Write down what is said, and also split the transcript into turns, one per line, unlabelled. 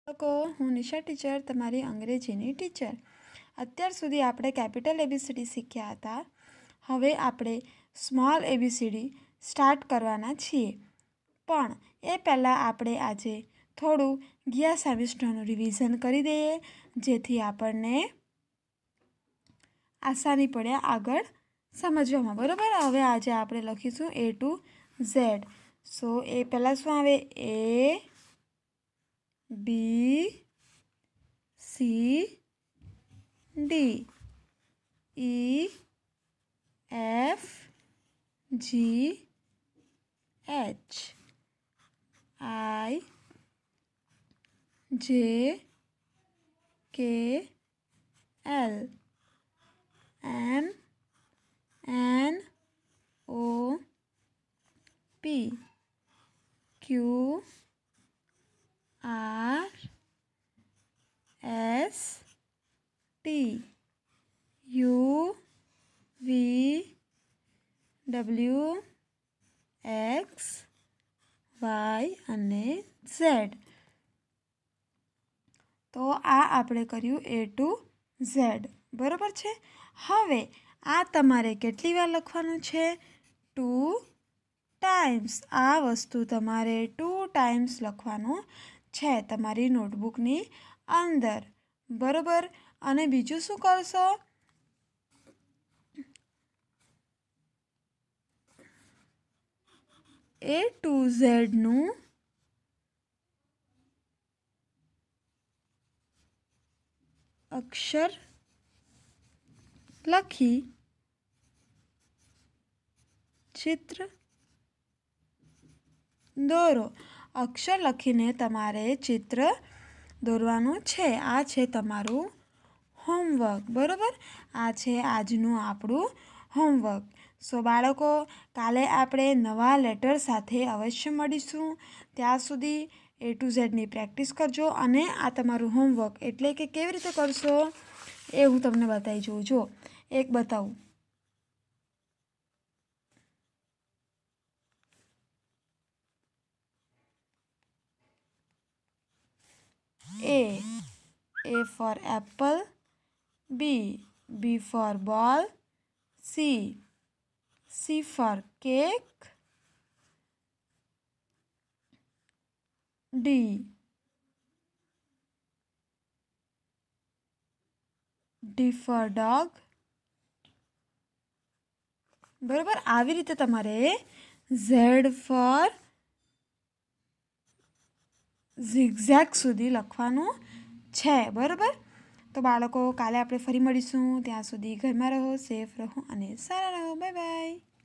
લોકો હું નિશા ટીચર તમારી અંગ્રેજીની ટીચર। અત્યાર સુધી આપણે કેપિટલ એબીસીડી શીખ્યા હતા। હવે આપણે સ્મોલ એબીસીડી સ્ટાર્ટ કરવાના છીએ, પણ એ પહેલાં આપણે આજે થોડું ગયા સેમિસ્ટરનું રિવિઝન કરી દઈએ, જેથી આપણને આસાની પડે આગળ સમજવામાં। બરાબર, હવે આજે આપણે લખીશું A to Z। સો એ પહેલાં શું આવે? A B C D E F G H I J K L M N O P Q R S T U V W X Y અને Z। તો આ આપણે કર્યું A to Z, બરાબર છે। હવે આ તમારે કેટલી વાર લખવાનું છે? 2 ટાઈમ્સ। આ વસ્તુ તમારે 2 ટાઈમ્સ લખવાનું છે તમારી નોટબુકની અંદર, બરાબર। અને બીજું શું કરશો? A to Z નું અક્ષર લખી ચિત્ર દોરો। અક્ષર લખીને તમારે ચિત્ર દોરવાનું છે। આ છે તમારું હોમવર્ક, બરાબર। આ છે આજનું આપણું હોમવર્ક। સો બાળકો, કાલે આપણે નવા લેટર સાથે અવશ્ય મળીશું। ત્યાં સુધી A to Z ની પ્રેક્ટિસ કરજો, અને આ તમારું હોમવર્ક એટલે કે કેવી રીતે કરશો એ હું તમને બતાવી જોઉં। જો એક બતાવું, A for apple, B for ball, C for cake, D for dog, બરાબર। આવી રીતે તમારે Z for zigzag સુધી લખવાનું છે, બરાબર। તો બાળકો, કાલે આપણે ફરી મળીશું। ત્યાં સુધી ઘરમાં રહો, સેફ રહો અને સારા રહો। Bye by.